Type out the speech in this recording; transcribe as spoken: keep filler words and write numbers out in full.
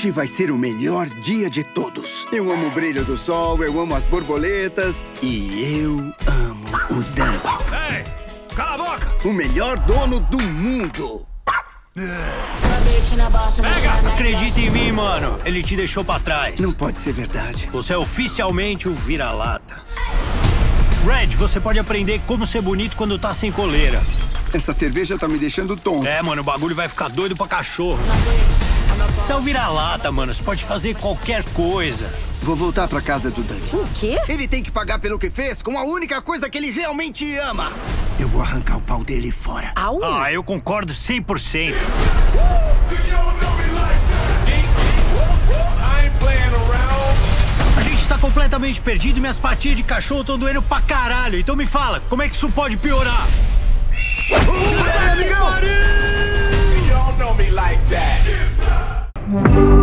Hoje vai ser o melhor dia de todos. Eu amo o brilho do sol, eu amo as borboletas e eu amo o Doug. Ei, cala a boca! O melhor dono do mundo. Pega! Acredita em mim, mano. Ele te deixou pra trás. Não pode ser verdade. Você é oficialmente o vira-lata. Red, você pode aprender como ser bonito quando tá sem coleira. Essa cerveja tá me deixando tonto. É, mano, o bagulho vai ficar doido pra cachorro. Você é o vira-lata, mano. Você pode fazer qualquer coisa. Vou voltar pra casa do Doug. O quê? Ele tem que pagar pelo que fez com a única coisa que ele realmente ama. Eu vou arrancar o pau dele fora. Au! Ah, eu concordo cem por cento. A gente tá completamente perdido e minhas patinhas de cachorro estão doendo pra caralho. Então me fala, como é que isso pode piorar? Vai, amigão! You don't know me like that.